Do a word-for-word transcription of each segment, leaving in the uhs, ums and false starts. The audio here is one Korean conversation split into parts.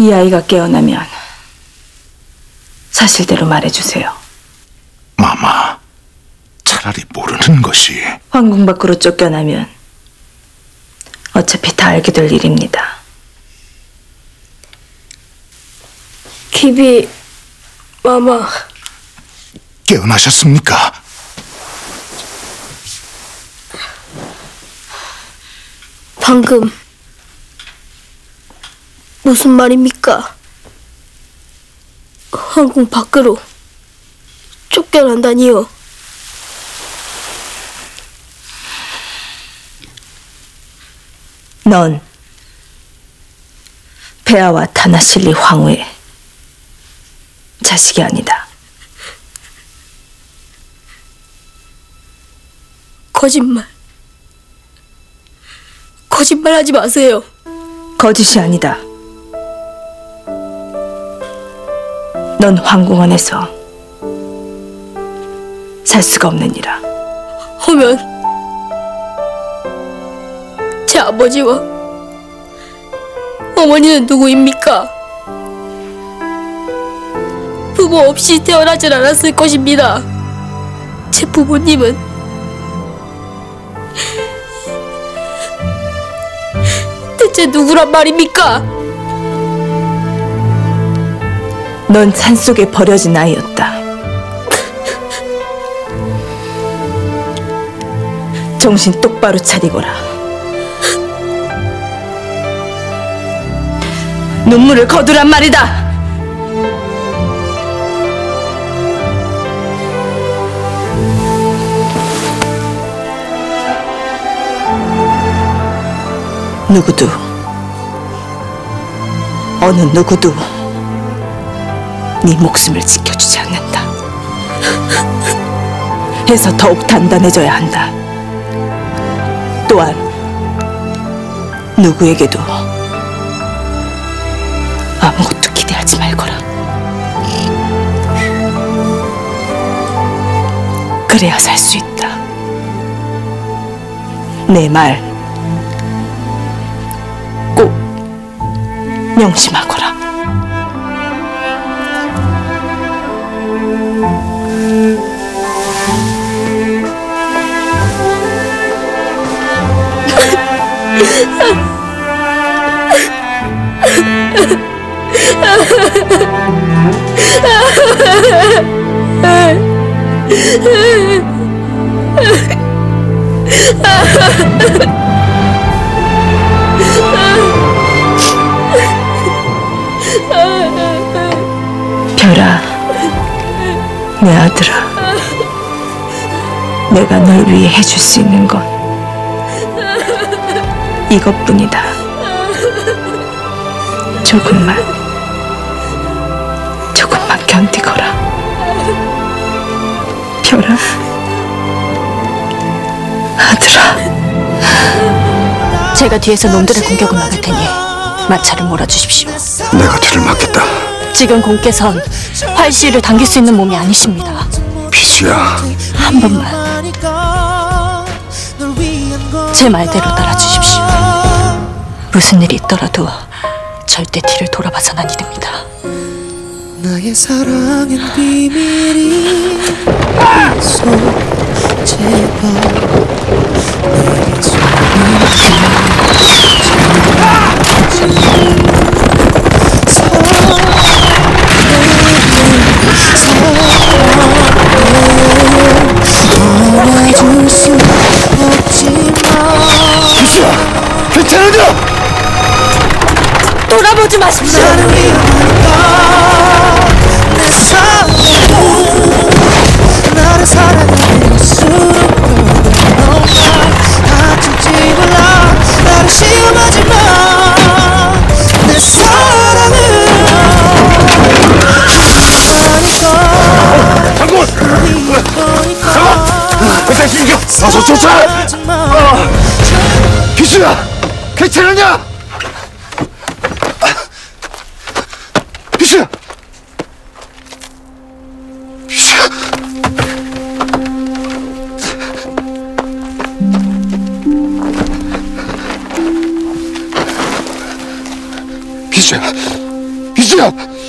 이 아이가 깨어나면 사실대로 말해주세요. 마마, 차라리 모르는 것이. 황궁 밖으로 쫓겨나면 어차피 다 알게 될 일입니다. 기비, 마마. 깨어나셨습니까? 방금 무슨 말입니까? 황궁 밖으로 쫓겨난다니요. 넌 폐하와 타나실리 황후의 자식이 아니다. 거짓말. 거짓말하지 마세요. 거짓이 아니다. 넌 황궁 안에서 살 수가 없느니라. 하면 제 아버지와 어머니는 누구입니까? 부모 없이 태어나질 않았을 것입니다. 제 부모님은 대체 누구란 말입니까? 넌 산속에 버려진 아이였다. 정신 똑바로 차리거라. 눈물을 거두란 말이다. 누구도, 어느 누구도 네 목숨을 지켜주지 않는다. 해서 더욱 단단해져야 한다. 또한 누구에게도 아무것도 기대하지 말거라. 그래야 살 수 있다. 내 말 꼭 명심하거라. 별아, 내 아들아, 내가 널 위해 해줄 수 있는 건 이것뿐이다. 조금만, 조금만 견디거라. 별아, 아들아. 제가 뒤에서 놈들의 공격을 막을 테니 마차를 몰아주십시오. 내가 뒤를 막겠다. 지금 공께선 활시위를 당길 수 있는 몸이 아니십니다. 비수야. 한 번만 제 말대로 따라주십시오. 무슨 일이 있더라도 절대 뒤를 돌아봐선 아니 됩니다. 나의 사랑엔 비밀이 있어. 제발 내게 안아줄 수 없지만 비수야, 괜찮으냐? 돌아보지 마십시오. 나를 위하니까 내 사랑 나를 사랑할수록 너가 다칠지 몰라. 나를 시험하지 마. 내 사랑을 하니까 장군! 장군! 일단 신경 어서 쫓아! 비수야, 괜찮으냐? 비수야! 비수야! 비수야! 미수야!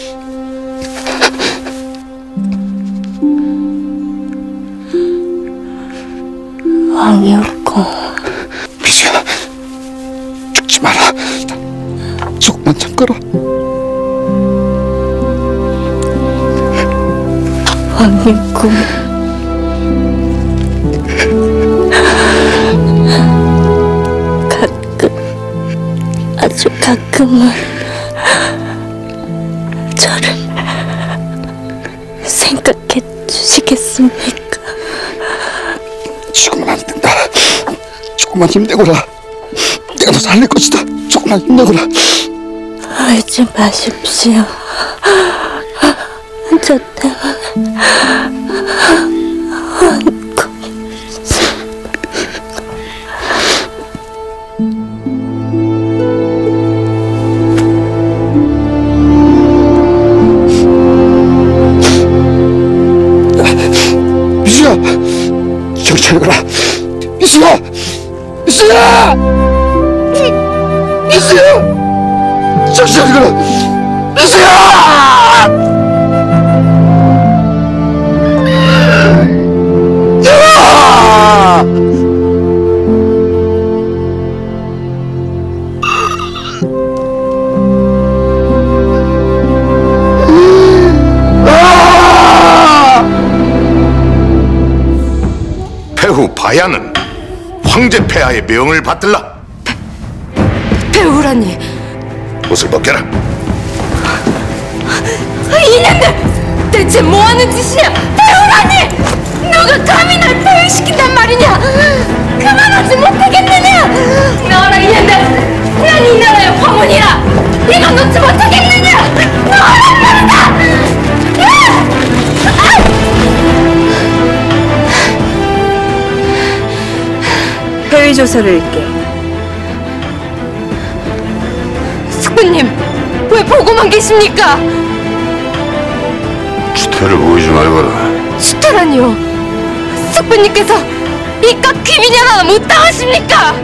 왕이었고 미수야, 죽지 마라. 조금만 참거라. 왕이었고 가끔 아주 가끔은 저를 생각해 주시겠습니까? 지금은 안 된다. 조금만 힘내거라. 내가 너 살릴 것이다. 조금만 힘내거라. 울지 마십시오. 저 때문에 안고 미수야! 정신 차려라. 미수야! 미수야! 미수야! 정신 차려라. 미수야! 배후 바야는 황제 폐하의 명을 받들라. 배우라니, 옷을 벗겨라. 이년들 대체 뭐하는 짓이냐? 배우라니, 누가 감히 날 배회시킨단 말이냐? 그만하지 못하겠느냐? 너라 이년들, 난 이 나라의 황혼이라 이거 놓지 못하겠느냐? 너란 말이다! 회의 조서를 읽게. 숙부님, 왜 보고만 계십니까? 주태를 보이지 말거라. 수태라니요, 숙부님께서 이깟 귀빈이 하나 못 당하십니까?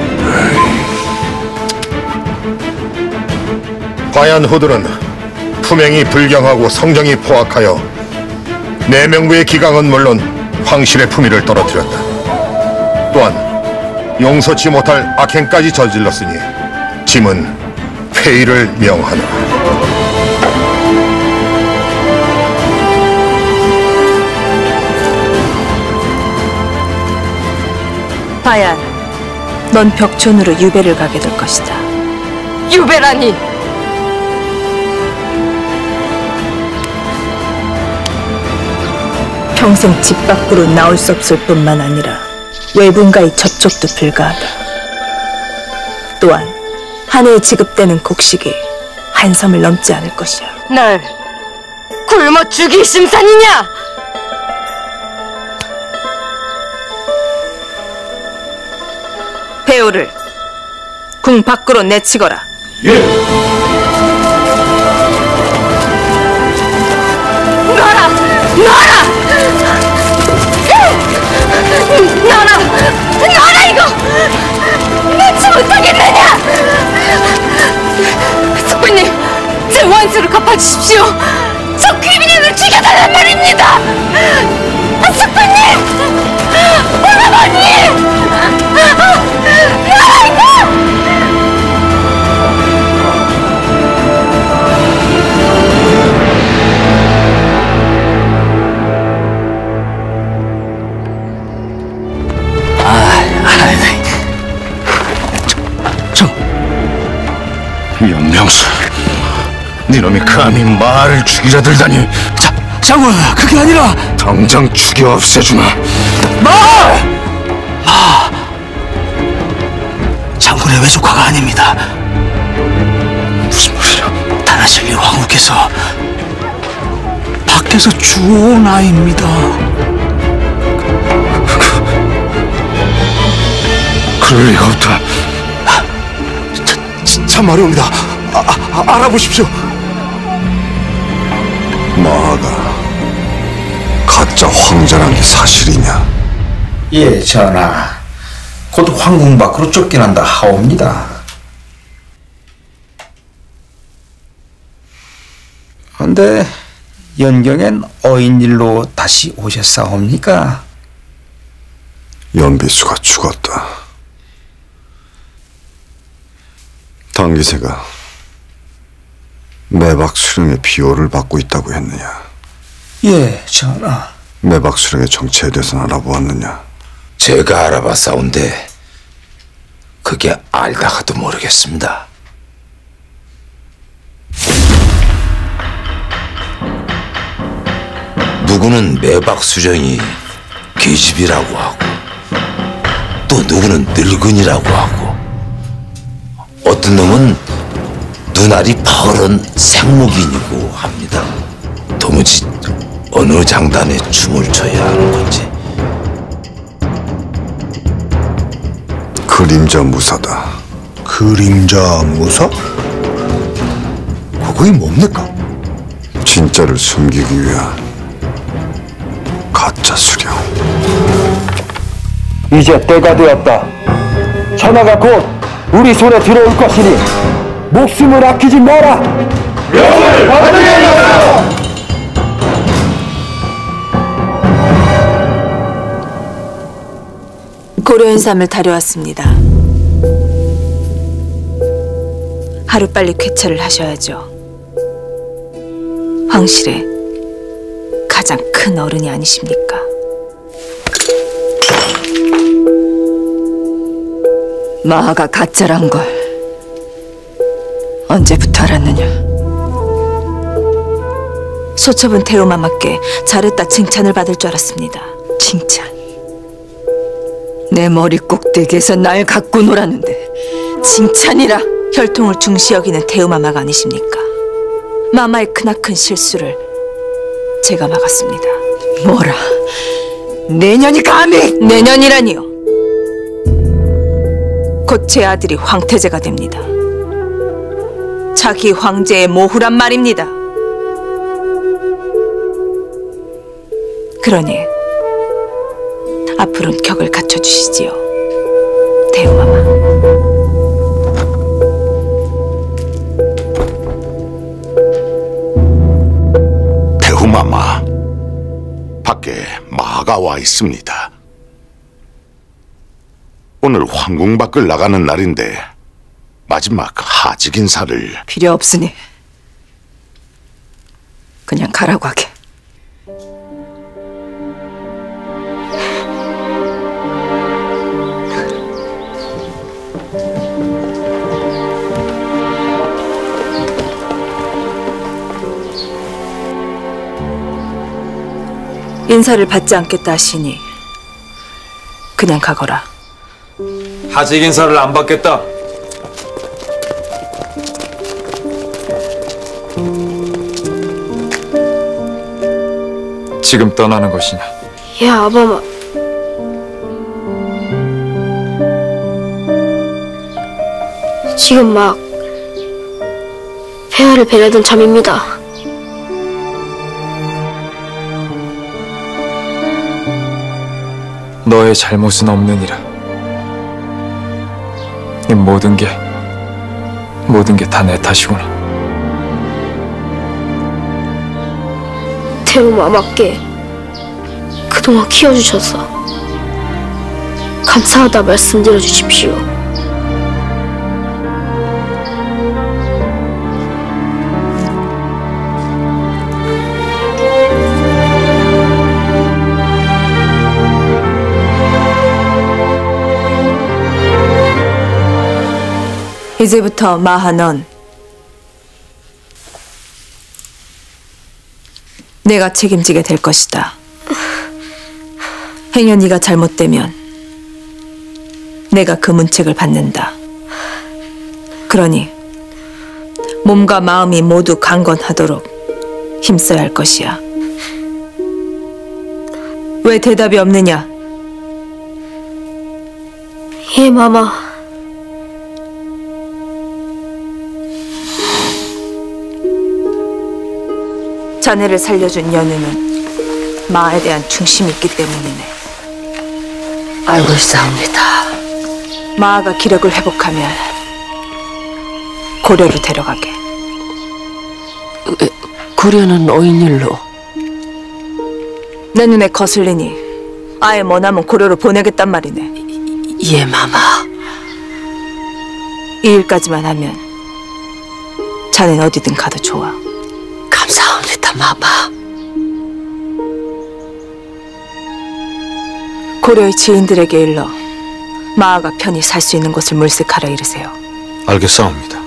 바얀 후들은 품행이 불경하고 성정이 포악하여 내명부의 기강은 물론 황실의 품위를 떨어뜨렸다. 또한 용서치 못할 악행까지 저질렀으니 짐은 회의를 명하노라. 바얀, 넌 벽촌으로 유배를 가게 될 것이다. 유배라니, 평생 집 밖으로 나올 수 없을 뿐만 아니라 외분과의 접촉도 불가하다. 또한 한 해에 지급되는 곡식이 한 섬을 넘지 않을 것이야. 날 굶어 죽일 심산이냐? 배우를 궁 밖으로 내치거라. 너라! 너라! 너라! 너라 이거! 놓지 못하겠느냐! 숙부님, 제 원수를 갚아주십시오! 저 귀빈이를 죽여달란 말입니다! 숙부님! 할아버님! 너라 이거! 연명수, 니놈이 감히 말을 죽이려 들다니. 자, 장군, 그게 아니라 당장 죽여 없애주마. 마! 마! 장군의 외조카가 아닙니다. 무슨 말이야? 다나실리 황후께서 밖에서 주워온 아이입니다. 그럴 리가 없다. 참마려옵니다. 아, 아, 알아보십시오. 마가 가짜 황자란 게 사실이냐? 예, 전하. 곧 황궁 밖으로 쫓겨난다 하옵니다. 근데 연경엔 어인일로 다시 오셨사옵니까? 연비수가 죽었다. 당기세가 매박 수령의 비호를 받고 있다고 했느냐? 예, 전하. 매박 수령의 정체에 대해서는 알아보았느냐? 제가 알아봤사온데 그게 알다가도 모르겠습니다. 누구는 매박 수령이 계집이라고 하고 또 누구는 늙은이라고 하고 어떤 놈은 눈알이 파을은 생목인이고 합니다. 도무지 어느 장단에 춤을 춰야 하는 건지. 그림자 무사다. 그림자 무사? 그거이 뭡니까? 진짜를 숨기기 위한 가짜 수령. 이제 때가 되었다. 천하가 곧 우리 손에 들어올 것이니 목숨을 아끼지 마라. 명을 받으리라. 고려인삼을 다려왔습니다. 하루빨리 쾌차를 하셔야죠. 황실의 가장 큰 어른이 아니십니까? 마하가 가짜란 걸 언제부터 알았느냐? 소첩은 태우마마께 잘했다 칭찬을 받을 줄 알았습니다. 칭찬? 내 머리 꼭대기에서 날 갖고 놀았는데 칭찬이라. 혈통을 중시 여기는 태우마마가 아니십니까? 마마의 크나큰 실수를 제가 막았습니다. 뭐라? 내년이 감히? 내년이라니요. 곧 제 아들이 황태제가 됩니다. 자기 황제의 모후란 말입니다. 그러니 앞으로는 격을 갖춰주시지요, 태우마마. 태우마마, 밖에 마가 와 있습니다. 오늘 황궁 밖을 나가는 날인데 마지막 하직 인사를. 필요 없으니 그냥 가라고 하게. 인사를 받지 않겠다 하시니 그냥 가거라. 하직 인사를 안 받겠다. 지금 떠나는 것이냐? 야, 아바마. 지금 막 폐하를 배려던 참입니다. 너의 잘못은 없느니라. 이 모든 게 모든 게 다 내 탓이구나. 태우마마께 그동안 키워주셔서 감사하다 말씀드려 주십시오. 이제부터 마하 넌 내가 책임지게 될 것이다. 행여 네가 잘못되면 내가 그 문책을 받는다. 그러니 몸과 마음이 모두 강건하도록 힘써야 할 것이야. 왜 대답이 없느냐? 예, 마마. 자네를 살려준 연우는 마에 대한 충심이 있기 때문이네. 알고 있사옵니다. 마가 기력을 회복하면 고려로 데려가게. 에, 고려는 오인일로. 내 눈에 거슬리니 아예 머나먼 고려로 보내겠단 말이네. 예, 마마. 이 일까지만 하면 자넨 어디든 가도 좋아. 감사합니다, 마마. 고려의 지인들에게 일러 마아가 편히 살 수 있는 곳을 물색하라 이르세요. 알겠사옵니다.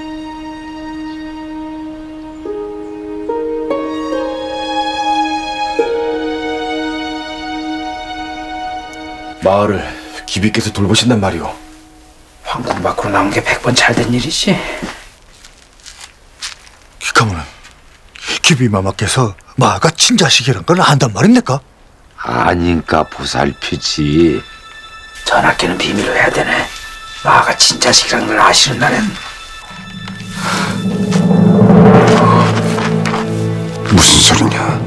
마을을 기비께서 돌보신단 말이오. 황궁 밖으로 나온 게 백 번 잘 된 일이지. 그러면 기비마마께서 마가 친자식이란 걸 안단 말입니까? 아니까 보살피지. 전하께는 비밀로 해야 되네. 마가 친자식이란 걸 아시는 날엔. 무슨 소리냐?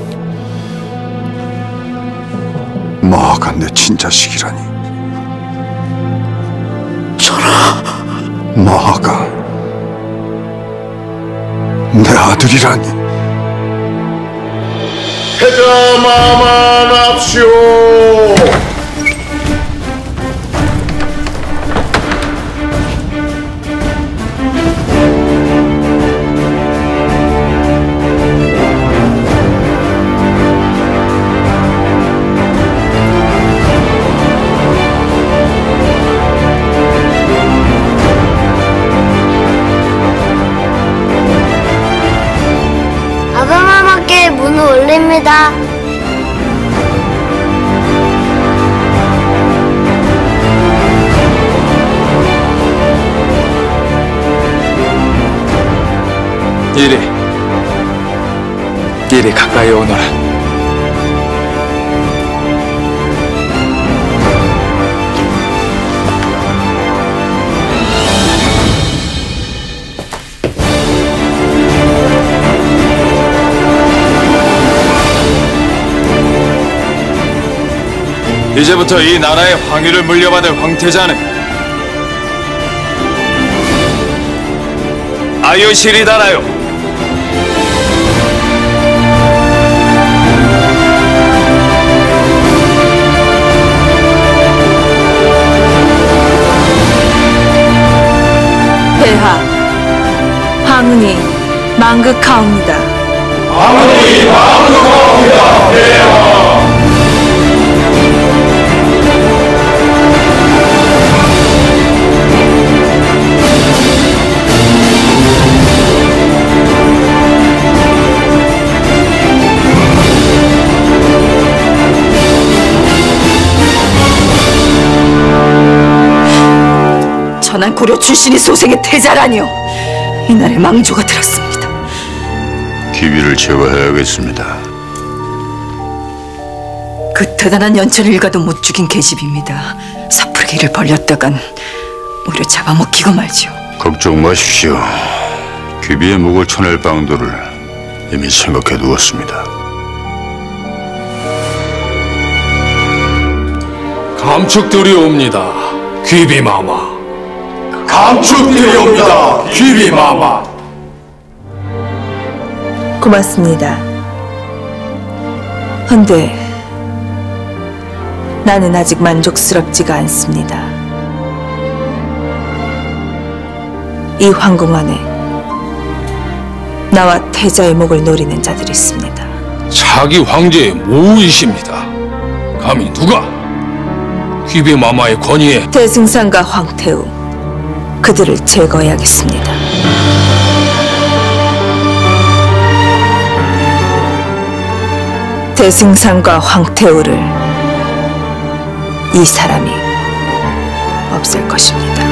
마가 내 친자식이라니. 전하. 마가 내 아들이라니. 해자마마납시오. 아바마마께 문을 올립니다. 이리 이리 가까이 오너라. 이제부터 이 나라의 황위를 물려받을 황태자는 아유실이다라요. 폐하, 황운이 망극하옵니다. 황운이 망극하옵니다. 폐하. 전한 고려 출신이 소생의 태자라니요. 이날의 망조가 들었습니다. 기비를 제거해야겠습니다. 그 대단한 연천을 일가도 못 죽인 계집입니다. 섣부르게 이를 벌렸다간 오히려 잡아먹히고 말지요. 걱정 마십시오. 귀비의 목을 쳐낼 방도를 이미 생각해 두었습니다. 감축드리옵니다, 귀비마마. 감축드리옵니다, 귀비마마. 고맙습니다. 헌데 나는 아직 만족스럽지가 않습니다. 이 황궁 안에 나와 태자의 목을 노리는 자들이 있습니다. 차기 황제의 모의십니다. 감히 누가 귀비마마의 권위에 대승상과 황태우, 그들을 제거해야겠습니다. 대승상과 황태우를 이 사람이 없앨 것입니다.